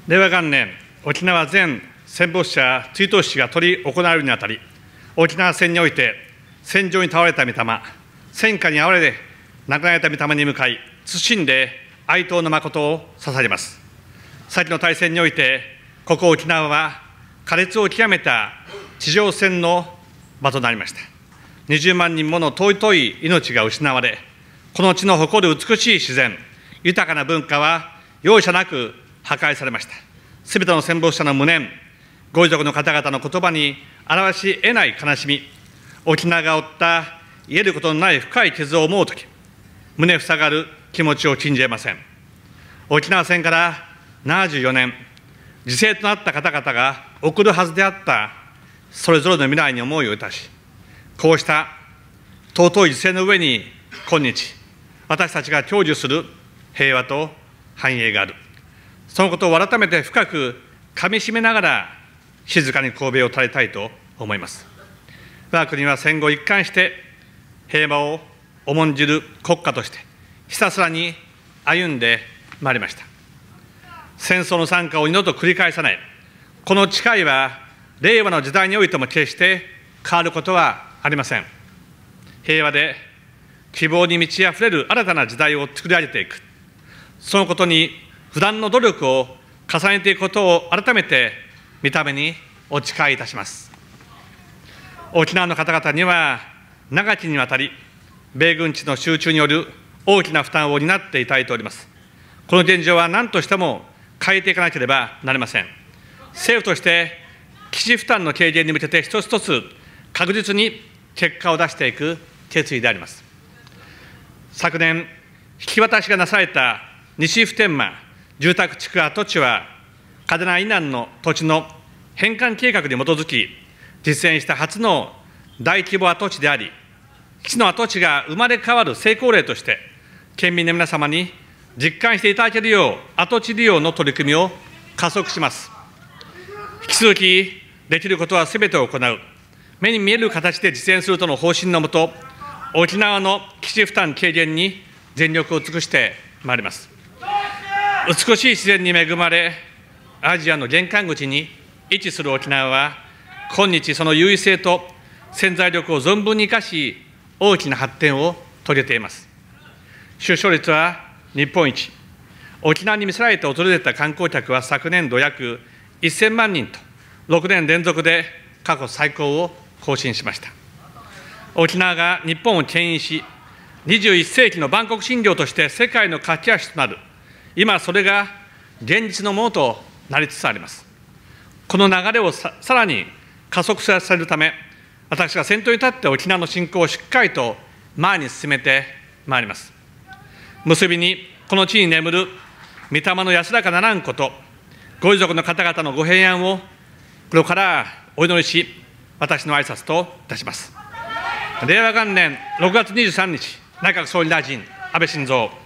令和元年、沖縄全戦没者追悼式が執り行われるにあたり、沖縄戦において戦場に倒れた御霊、戦火にあわれ亡くなられた御霊に向かい、謹んで哀悼の誠を捧げます。先の大戦において、ここ沖縄は苛烈を極めた地上戦の場となりました。20万人もの尊い命が失われ、この地の誇る美しい自然、豊かな文化は容赦なく破壊されました。すべての戦没者の無念、ご遺族の方々の言葉に表し得ない悲しみ、沖縄が負った癒えることのない深い傷を思うとき、胸塞がる気持ちを禁じ得ません。沖縄戦から74年、犠牲となった方々が送るはずであったそれぞれの未来に思いをいたし、こうした尊い犠牲の上に今日、私たちが享受する平和と繁栄がある。そのことを改めて深くかみしめながら、静かに頭を垂れたいと思います。我が国は戦後一貫して平和を重んじる国家として、ひたすらに歩んでまいりました。戦争の惨禍を二度と繰り返さない、この誓いは、令和の時代においても決して変わることはありません。平和で希望に満ち溢れる新たな時代を作り上げていく、そのことに不断の努力を重ねていくことを改めて御霊にお誓いいたします。沖縄の方々には、長きにわたり、米軍地の集中による大きな負担を担っていただいております。この現状は何としても変えていかなければなりません。政府として基地負担の軽減に向けて一つ一つ確実に結果を出していく決意であります。昨年、引き渡しがなされた西普天間住宅地区跡地は、嘉手納以南の土地の返還計画に基づき、実現した初の大規模跡地であり、基地の跡地が生まれ変わる成功例として、県民の皆様に実感していただけるよう、跡地利用の取り組みを加速します。引き続き、できることはすべてを行う、目に見える形で実現するとの方針のもと、沖縄の基地負担軽減に全力を尽くしてまいります。美しい自然に恵まれ、アジアの玄関口に位置する沖縄は、今日その優位性と潜在力を存分に生かし、大きな発展を遂げています。出生率は日本一、沖縄に魅せられて訪れた観光客は昨年度約1000万人と、6年連続で過去最高を更新しました。沖縄が日本を牽引し、21世紀の万国診療として世界の架け橋となる、今それが現実のものとなりつつあります。この流れをさらに加速させるため、私が先頭に立って沖縄の振興をしっかりと前に進めてまいります。結びに、この地に眠る御霊の安らかならんこと、ご遺族の方々のご平安を心からお祈りし、私の挨拶といたします。令和元年6月23日、内閣総理大臣、安倍晋三。